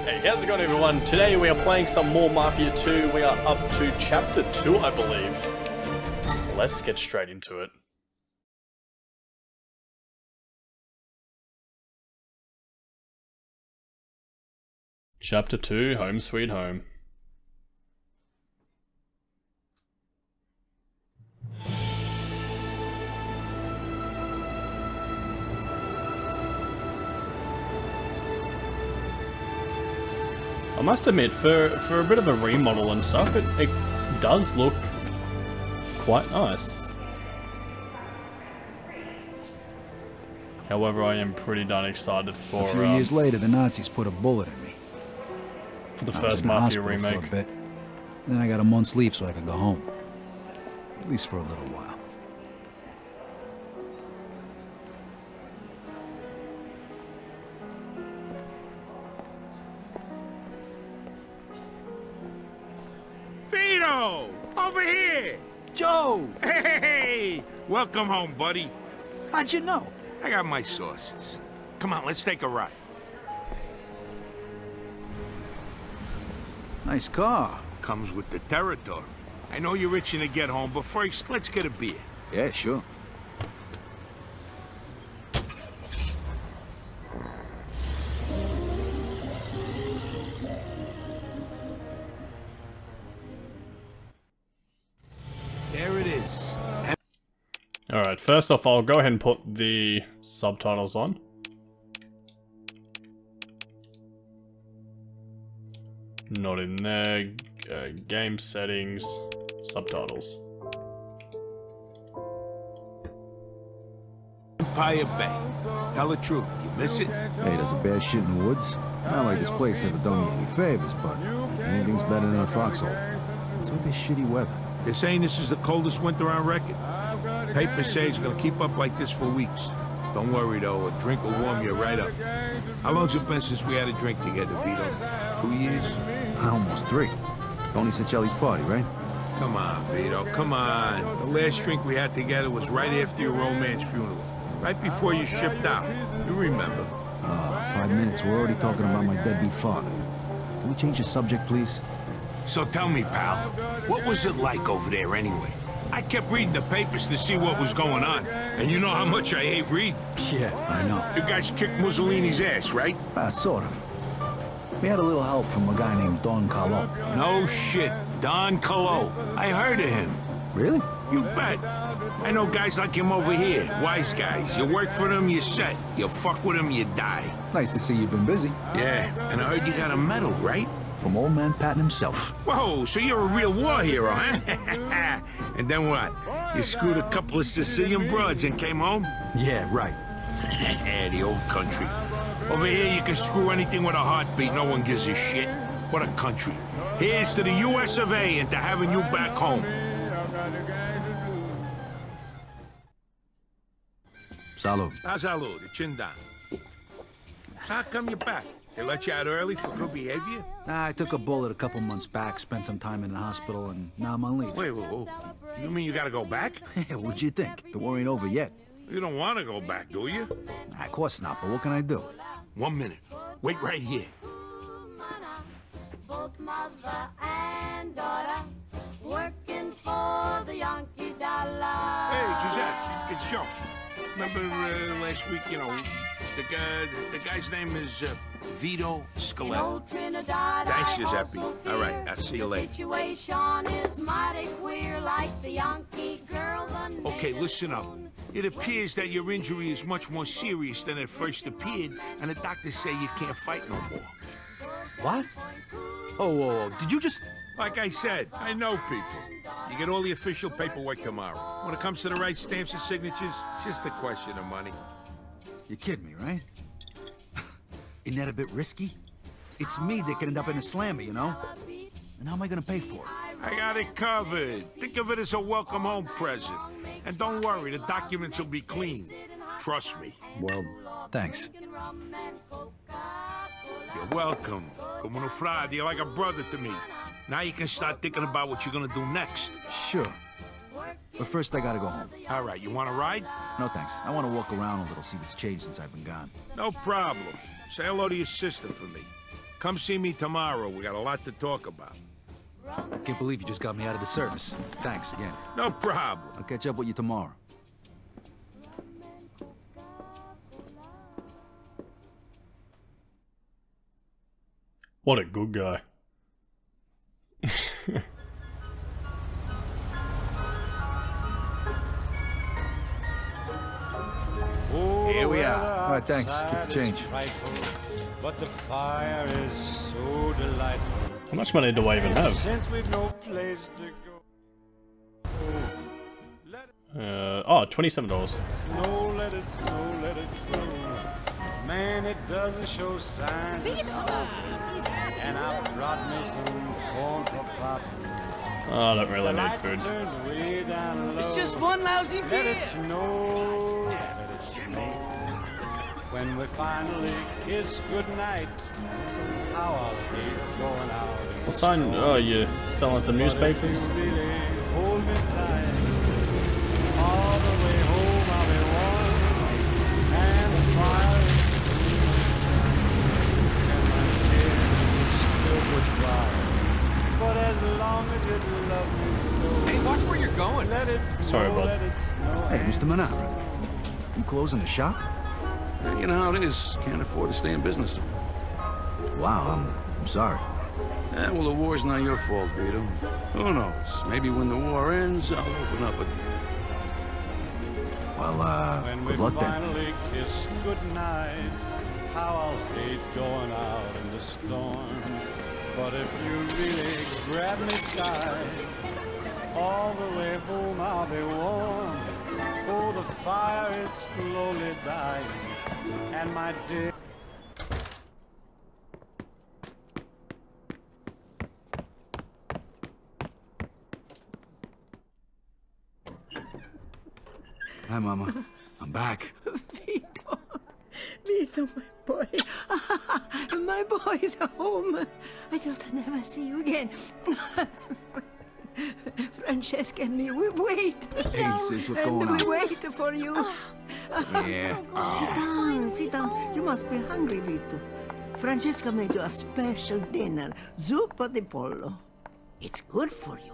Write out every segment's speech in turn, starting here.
Hey, how's it going everyone? Today we are playing some more Mafia 2. We are up to chapter 2, I believe. Let's get straight into it. Chapter 2, Home Sweet Home. I must admit, for a bit of a remodel and stuff, it does look quite nice. However, I am pretty darn excited for... A few years later, the Nazis put a bullet in me. For the first Mafia remake. For a bit. Then I got a month's leave so I could go home. At least for a little while. Vito! Over here! Joe! Hey! Welcome home, buddy. How'd you know? I got my sources. Come on, let's take a ride. Nice car. Comes with the territory. I know you're itching to get home, but first, let's get a beer. Yeah, sure. There it is. Alright, first off, I'll go ahead and put the subtitles on. Not in there. Game settings, subtitles. Empire Bay. Tell the truth, you miss it? Hey, there's a bear shit in the woods. Not like this place ever done me any favors, but anything's better than a foxhole. What's with this shitty weather? They're saying this is the coldest winter on record. Papers say it's gonna keep up like this for weeks. Don't worry though, a drink will warm you right up. How long's it been since we had a drink together, Vito? 2 years? Almost 3. Tony Cicelli's party, right? Come on, Vito, come on. The last drink we had together was right after your romance funeral. Right before you shipped out. You remember. 5 minutes, we're already talking about my deadbeat father. Can we change the subject, please? So tell me, pal, what was it like over there anyway? I kept reading the papers to see what was going on, and you know how much I hate reading. Yeah, I know. You guys kicked Mussolini's ass, right? Sort of. We had a little help from a guy named Don Carlo. No shit, Don Carlo. I heard of him. Really? You bet. I know guys like him over here, wise guys. You work for them, you're set. You fuck with them, you die. Nice to see you've been busy. Yeah, and I heard you got a medal, right? From old man Patton himself. Whoa, so you're a real war hero, huh? And then what? You screwed a couple of Sicilian broads and came home? Yeah, right. The old country. Over here, you can screw anything with a heartbeat. No one gives a shit. What a country. Here's to the US of A and to having you back home. Salud. Salud, the chin down. How come you're back? They let you out early for good behavior? Nah, I took a bullet a couple months back, spent some time in the hospital, and now I'm on leave. Wait. You mean you gotta go back? What'd you think? The war ain't over yet. You don't want to go back, do you? Nah, of course not, but what can I do? 1 minute. Wait right here. Both mother and daughter working for the Yankee dollar. Hey, Giuseppe, it's Joe. Remember last week, you know, the guy's name is Vito Scaletta. Thanks, Giuseppe. All right, I'll see you later. Situation is mighty queer, like the Yankee girl. Okay, listen up. It appears that your injury is much more serious than it first appeared, and the doctors say you can't fight no more. What? Oh, whoa. Did you just... Like I said, I know people. You get all the official paperwork tomorrow. When it comes to the right stamps and signatures, it's just a question of money. You're kidding me, right? Isn't that a bit risky? It's me that could end up in a slammer, you know? And how am I gonna pay for it? I got it covered. Think of it as a welcome home present. And don't worry, the documents will be clean. Trust me. Well, thanks. You're welcome. Como no frade, you're like a brother to me. Now you can start thinking about what you're gonna do next. Sure. But first I gotta go home. All right, you wanna ride? No thanks. I wanna walk around a little, see what's changed since I've been gone. No problem. Say hello to your sister for me. Come see me tomorrow. We got a lot to talk about. I can't believe you just got me out of the service. Thanks again. No problem. I'll catch up with you tomorrow. What a good guy. Here we are. All right, thanks. Keep the change. But the fire is so delightful. How much money do I even have? Since we've no place to go. Oh, $27. Snow, let it snow, let it snow. Man, it doesn't show signs of stopping. And I brought me some corn for popping. Oh, I don't really need food. It's just one lousy beer. Let it snow, let it snow. When we finally kiss goodnight, how I'll hate going out. What sign? Oh, you're selling some newspapers? Really hold me tight. All the way home I'll be warm, and the fire is and my tears still goodbye. But as long as you love me so, Hey, watch where you're going. let it snow, Sorry, bud. let it snow. Hey, Mr. Manara. You closing the shop? You know how it is. Can't afford to stay in business. Wow, I'm sorry. Well, the war's not your fault, Vito. Who knows? Maybe when the war ends, I'll open up again. Well, When we good luck then. finally kiss goodnight, how I'll hate going out in the storm. But if you really grab me tight, all the way home I'll be warm. Oh, the fire is slowly dying, and my dear. Hi, Mama. I'm back. Vito, Vito, my boy. My boy's home. I thought I'd never see you again. Francesca and me, we wait. Hey, sis, what's going And on? we wait for you. Yeah. Sit down, sit down. You must be hungry, Vito. Francesca made you a special dinner, zuppa di pollo. It's good for you.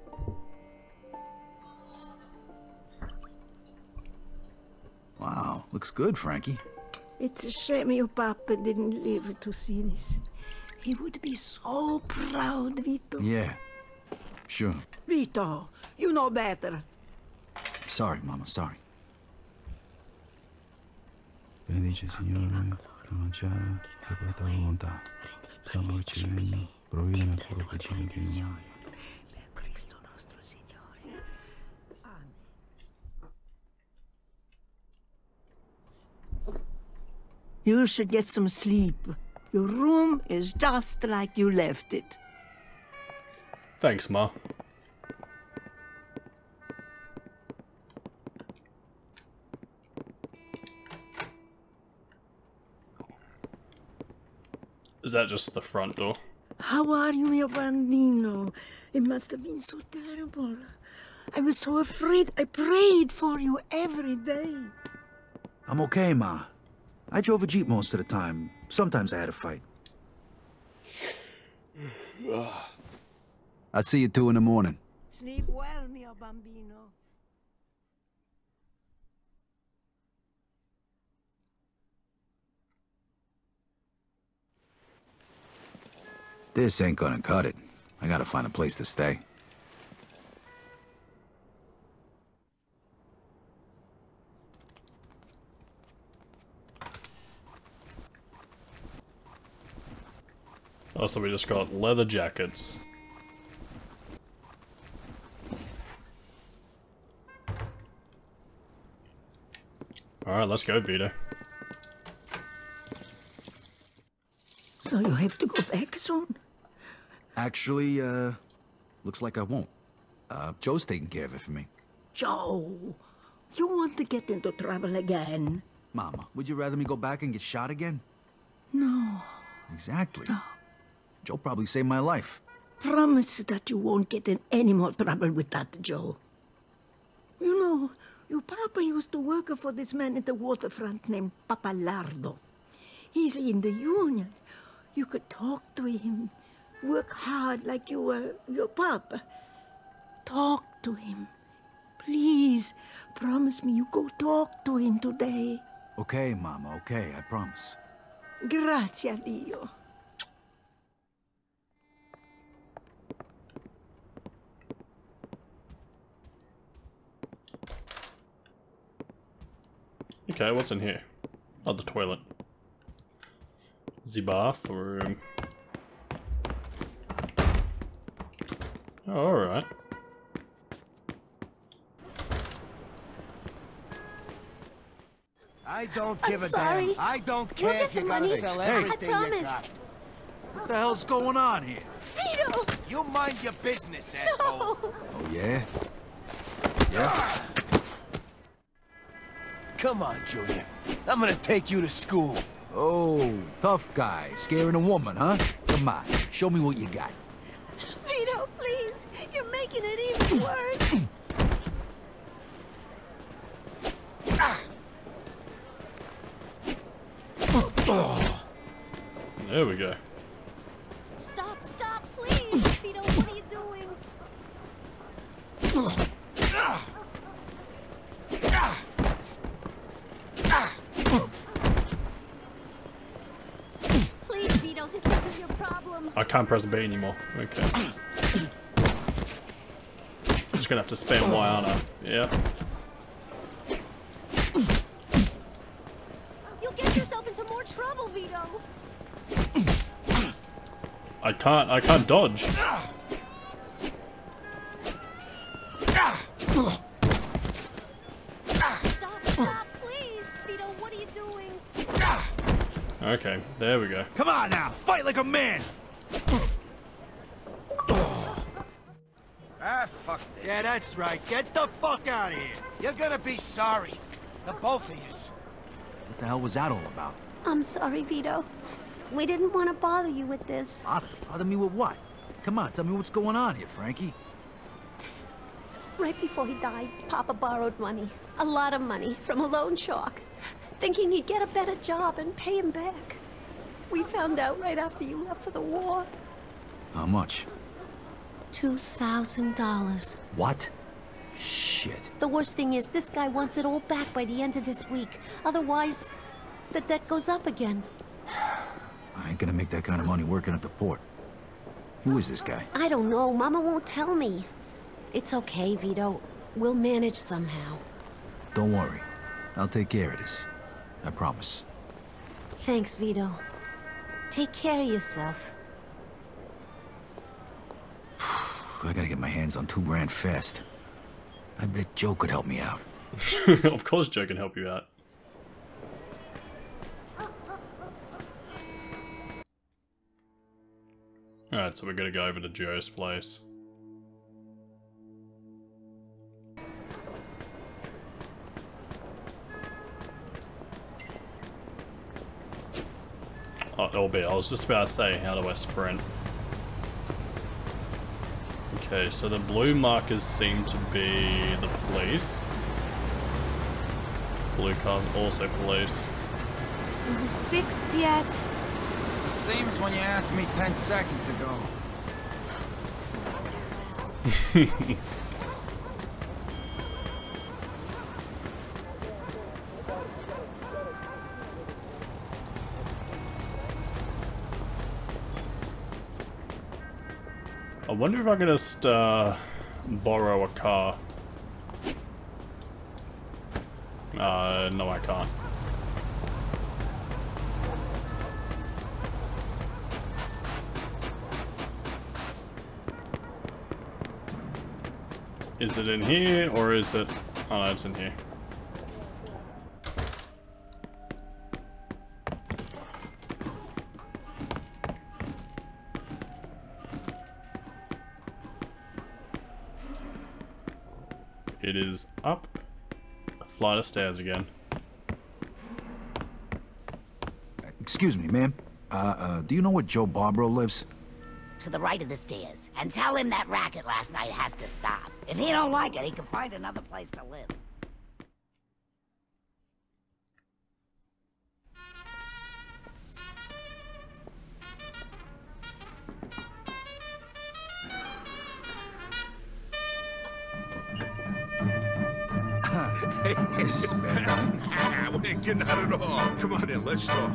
Wow, looks good, Frankie. It's a shame your papa didn't live to see this. He would be so proud, Vito. Yeah, sure. Vito, you know better. Sorry, Mama, sorry. Benedice Signore, pronunciare la tua volontà. Salva il regno, provvide nel cuore piccino più umano. Per Cristo nostro Signore. Amen. You should get some sleep. Your room is just like you left it. Thanks, Ma. Is that just the front door? How are you, mio bambino? It must have been so terrible. I was so afraid. I prayed for you every day. I'm okay, Ma. I drove a Jeep most of the time. Sometimes I had a fight. I'll see you 2 in the morning. Sleep well, mio bambino. This ain't gonna cut it. I gotta find a place to stay. Oh, so we just got leather jackets. Alright, let's go, Vito. So you have to go back soon? Actually, looks like I won't. Joe's taking care of it for me. Joe, you want to get into trouble again? Mama, would you rather me go back and get shot again? No. Exactly. Joe probably saved my life. Promise that you won't get in any more trouble with that, Joe. You know, your papa used to work for this man at the waterfront named Papalardo. He's in the union. You could talk to him. Work hard like you were your papa. Talk to him. Please, promise me you go talk to him today. Okay, Mama, okay, I promise. Grazie a Dio. Okay, what's in here? Oh, the toilet. The bathroom. Oh, alright. I don't give a sorry. damn. I don't We'll care get if you the gotta money. sell I everything you promise. got. What the hell's going on here? Vito! You mind your business, asshole. No! Oh, yeah? Yeah? Come on, Junior. I'm gonna take you to school. Oh, tough guy. Scaring a woman, huh? Come on, show me what you got. Vito, please! You're making it even worse! There we go. Stop, stop, please! Vito, what are you doing? Please, Vito, this isn't your problem. I can't press B anymore. Okay. Just gonna have to spam Y on her. Yeah. You'll get yourself into more trouble, Vito. I can't dodge. Stop, please! Vito, what are you doing? Okay, there we go. Come on now, fight like a man! Ah, fuck this. Yeah, that's right. Get the fuck out of here. You're gonna be sorry. The both of yous. What the hell was that all about? I'm sorry, Vito. We didn't want to bother you with this. Bother me with what? Come on, tell me what's going on here, Frankie. Right before he died, Papa borrowed money. A lot of money from a loan shark. Thinking he'd get a better job and pay him back. We found out right after you left for the war. How much? $2,000. What? Shit. The worst thing is, this guy wants it all back by the end of this week. Otherwise, the debt goes up again. I ain't gonna make that kind of money working at the port. Who is this guy? I don't know. Mama won't tell me. It's okay, Vito. We'll manage somehow. Don't worry. I'll take care of this. I promise. Thanks, Vito. Take care of yourself. I gotta get my hands on $2 grand fast. I bet Joe could help me out. Of course Joe can help you out. Alright, so we're gonna go over to Joe's place. Oh, albeit, I was just about to say, how do I sprint? Okay, so the blue markers seem to be the police. Blue cars also police. Is it fixed yet? It's the same as when you asked me 10 seconds ago. I wonder if I can just borrow a car. No I can't. Is it in here, or is it... Oh no, it's in here. It is up a flight of stairs again. Excuse me, ma'am. Do you know where Joe Barbaro lives? To the right of the stairs, and tell him that racket last night has to stop. If he don't like it, he can find another place to live. This is bad time. You're not at all. Come on in, let's talk.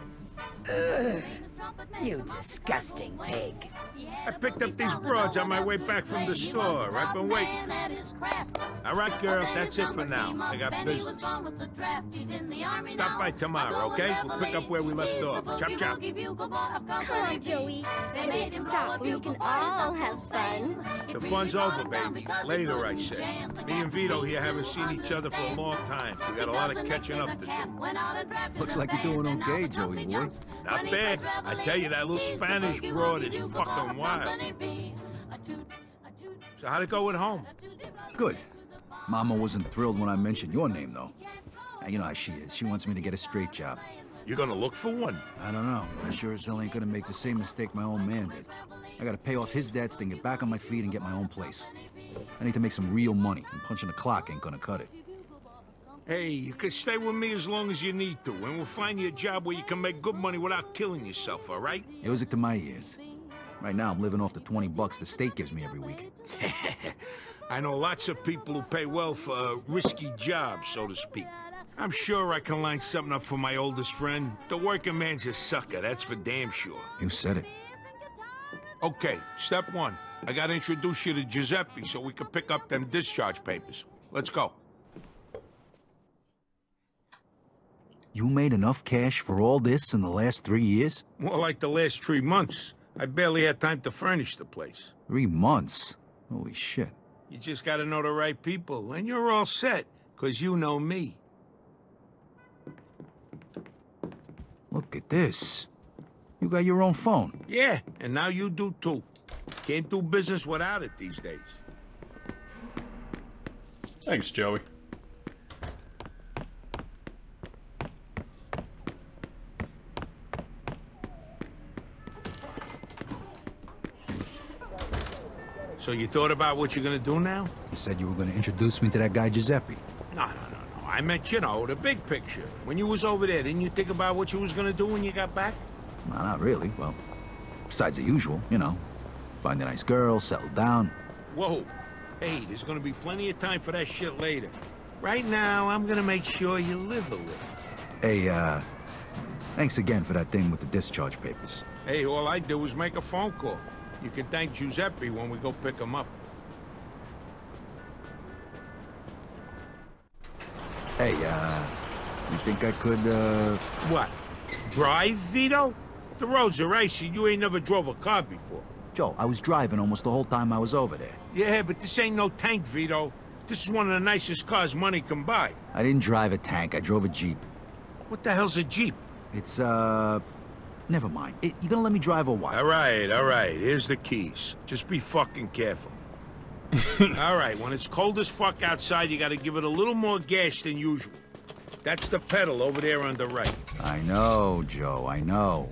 You disgusting pig. I picked up these broads on my way back from the store. I've been waiting for you. All right, girls, that's it for now. I got business. Stop by tomorrow, okay? We'll pick up where we left off. Chop, chop. Come on, Joey. I need to stop when we can all have fun. The fun's over, baby. Later, I say. Me and Vito here haven't seen each other for a long time. We got a lot of catching up to do. Looks like you're doing okay, Joey boy. Not bad. I tell you, that little Spanish broad is fucking wild. So how'd it go at home? Good. Mama wasn't thrilled when I mentioned your name, though. You know how she is. She wants me to get a straight job. You're gonna look for one? I don't know. I sure as hell ain't gonna make the same mistake my old man did. I gotta pay off his debts, then get back on my feet and get my own place. I need to make some real money, and punching the clock ain't gonna cut it. Hey, you can stay with me as long as you need to, and we'll find you a job where you can make good money without killing yourself, all right? Music to my ears. Right now, I'm living off the 20 bucks the state gives me every week. I know lots of people who pay well for risky jobs, so to speak. I'm sure I can line something up for my oldest friend. The working man's a sucker, that's for damn sure. You said it. Okay, step one. I gotta introduce you to Giuseppe so we can pick up them discharge papers. Let's go. You made enough cash for all this in the last 3 years? More like the last 3 months. I barely had time to furnish the place. 3 months? Holy shit. You just gotta know the right people, and you're all set, 'cause you know me. Look at this. You got your own phone. Yeah, and now you do too. Can't do business without it these days. Thanks, Joey. So you thought about what you're gonna do now? You said you were gonna introduce me to that guy Giuseppe. No. I meant, you know, the big picture. When you was over there, didn't you think about what you was gonna do when you got back? No, not really. Well, besides the usual, you know. Find a nice girl, settle down. Whoa. Hey, there's gonna be plenty of time for that shit later. Right now, I'm gonna make sure you live a little. Hey, thanks again for that thing with the discharge papers. Hey, all I do is make a phone call. You can thank Giuseppe when we go pick him up. Hey, you think I could, What? Drive, Vito? The roads are icy. You ain't never drove a car before. Joe, I was driving almost the whole time I was over there. Yeah, but this ain't no tank, Vito. This is one of the nicest cars money can buy. I didn't drive a tank. I drove a Jeep. What the hell's a Jeep? It's, never mind. You gonna let me drive or what? All right. Here's the keys. Just be fucking careful. All right, when it's cold as fuck outside, you gotta give it a little more gas than usual. That's the pedal over there on the right. I know, Joe, I know.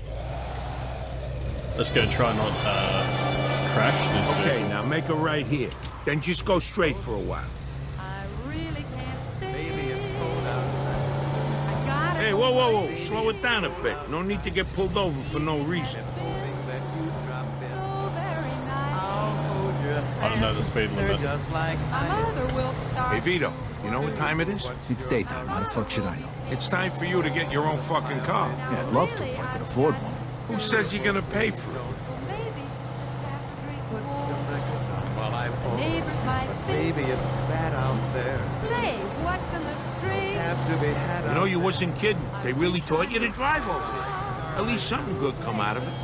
Let's go try not crash this Okay, vehicle. now make a right here. Then just go straight for a while. I really can't stay. Baby, it's cold outside. I gotta Hey, whoa. Slow it down a bit. No need to get pulled over for no reason. I don't know the speed limit. My mother will start. Hey, Vito, you know what time it is? It's daytime. How the fuck should I know? It's time for you to get your own fucking car. Yeah, I'd love to if I could afford one. Who says you're gonna pay for it? Well, I neighbors might think. Baby, it's bad out there. Say, what's in the street? Have to be had. You know, you wasn't kidding. They really taught you to drive over there. At least something good come out of it.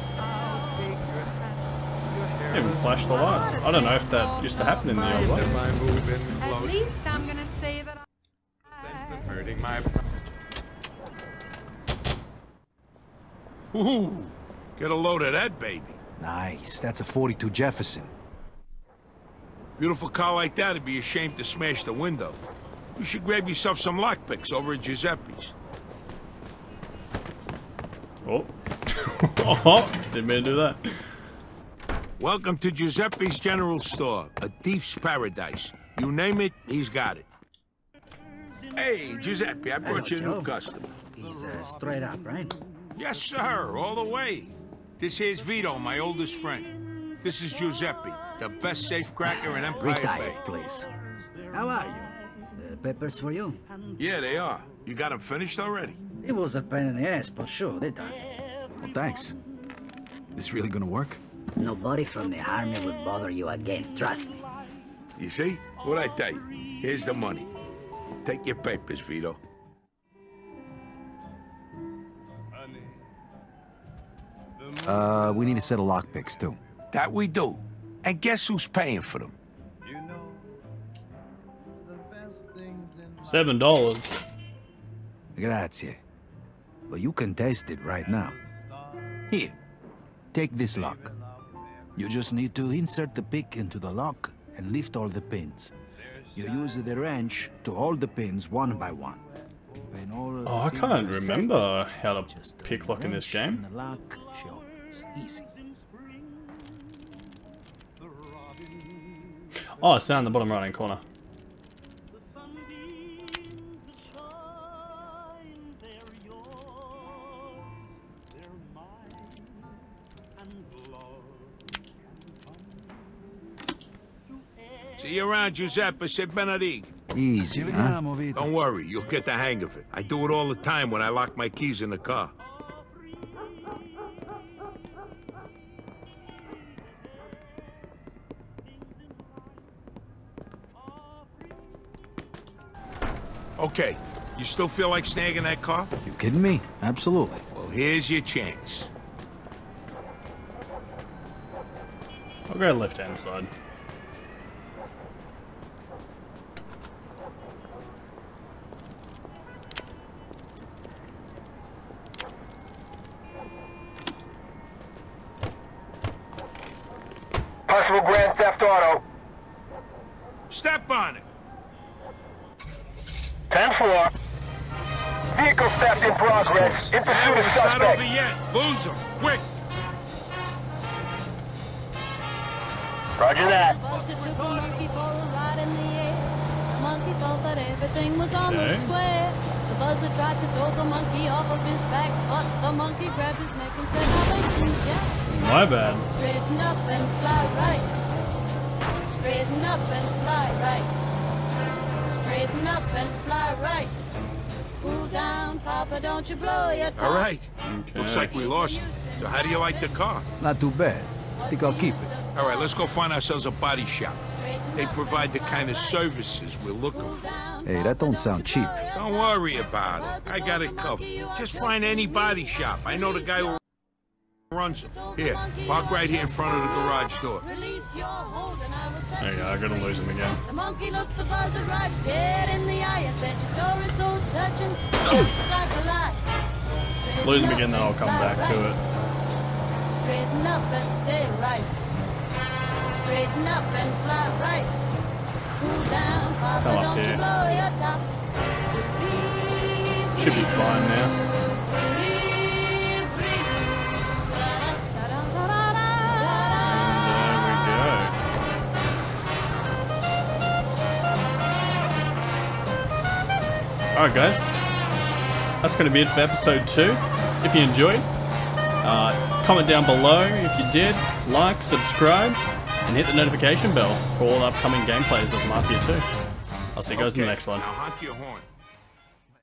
Even flash the lights. I don't know if that used to happen in the old one. At least I'm gonna say that I'm hurting my. Ooh, get a load of that, baby. Nice. That's a 42 Jefferson. Beautiful car like that would be ashamed to smash the window. You should grab yourself some lockpicks over at Giuseppe's. Oh. Oh, didn't mean to do that. Welcome to Giuseppe's General Store, a thief's paradise. You name it, he's got it. Hey, Giuseppe, I brought you a new customer. He's straight up, right? Yes, sir, all the way. This here's Vito, my oldest friend. This is Giuseppe, the best safecracker in Empire Bay. Retired, please. How are you? peppers for you. Yeah, they are. You got them finished already? It was a pain in the ass, but sure, they're done. Well, thanks. This really gonna work? Nobody from the army will bother you again, trust me. You see? What'd I tell you? Here's the money. Take your papers, Vito. We need a set of lockpicks, too. That we do. And guess who's paying for them? $7. Grazie. But you can test it right now. Here, take this lock. You just need to insert the pick into the lock and lift all the pins. You use the wrench to hold the pins one by one. Oh, I can't remember how to pick lock in this game. The lock, she opens. Easy. Oh, it's down in the bottom right hand corner. See you around, Giuseppe. Say Benedict. Easy, huh? Don't worry, you'll get the hang of it. I do it all the time when I lock my keys in the car. Okay, you still feel like snagging that car? You kidding me? Absolutely. Well, here's your chance. I'll go left hand side. Possible grand theft auto. Step on it. 10-4. Vehicle theft in progress. In pursuit of It's not suspect. over yet. Lose him. Quick. Roger that. Monkey thought that everything was on the square. The buzzer tried to throw the monkey off of his back, but the monkey grabbed his neck and said, "Now listen, Jack. My bad. Straighten up and fly right. Straighten up and fly right. Straighten up and fly right. Cool down, Papa, don't you blow your top." All right. Okay. Looks like we lost it. So how do you like the car? Not too bad. I think I'll keep it. All right, let's go find ourselves a body shop. They provide the kind of services we're looking for. Hey, that don't sound cheap. Don't worry about it. I got it covered. Just find any body shop. I know the guy who runs them. Here, park right here in front of the garage door. There you go, I gotta lose him again. The monkey looked the buzzer right dead in the eye and said, "Your story's so touching, just like a lie." Lose him again, then I'll come back to it. Straighten up and stay right. Straighten up and fly right. Cool down, Papa, Come up don't here. you blow your top. Should be fine now. Alright guys, that's going to be it for episode 2. If you enjoyed, comment down below if you did, like, subscribe, and hit the notification bell for all upcoming gameplays of Mafia 2. I'll see you guys in the next one. Now hunt your horn.